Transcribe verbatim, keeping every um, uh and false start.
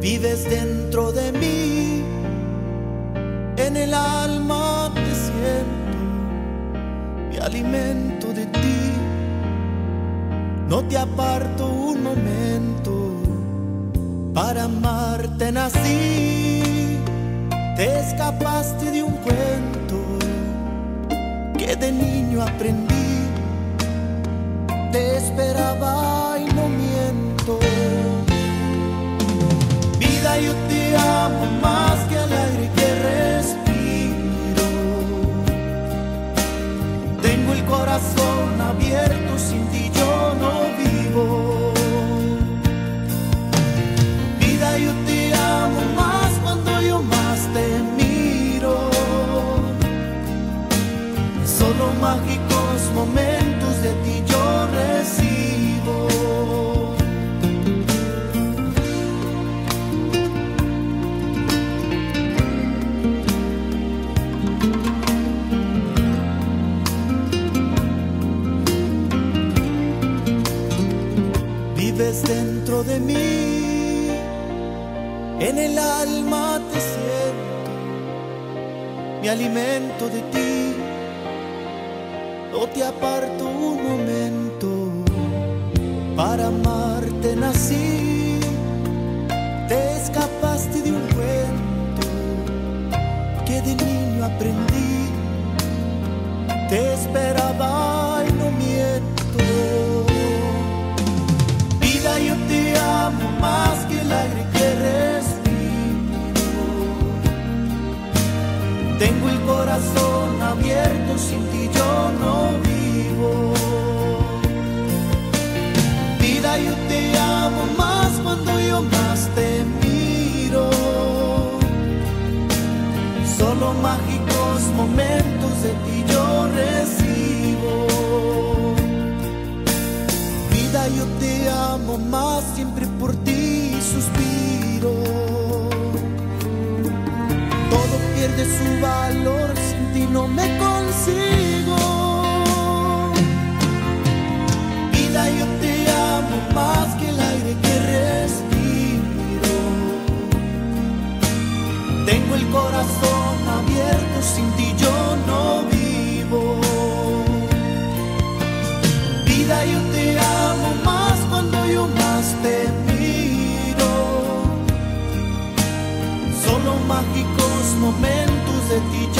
Vives dentro de mí, en el alma te siento, me alimento de ti, no te aparto un momento, para amarte nací. Te escapaste de un cuento que de niño aprendí, te esperaba y no miento. Vida, yo te amo más que al aire que respiro. Tengo el corazón abierto, sin ti yo no vivo. Vida, yo te amo más cuando yo más te miro. Solo mágicos momentos de ti yo recibo. Vives dentro de mí, en el alma te siento, me alimento de ti, no te aparto un momento, para amarte nací. Te escapaste de un cuento que de niño aprendí, te esperaba y no miento. Vida, yo te amo más que el aire que respiro. Tengo el corazón abierto, sin ti yo no vivo. Vida, yo te amo más cuando yo más te miro. Solo mágicos momentos de ti yo recibo. Vida, yo te amo más, siempre por ti suspiro. Todo pierde su valor, sin ti no me consigo. Vida, yo te amo más que el aire que respiro. Tengo el corazón abierto, sin ti yo no vivo. Vida, yo te amo más cuando yo más te miro. Solo mágicos momentos de ti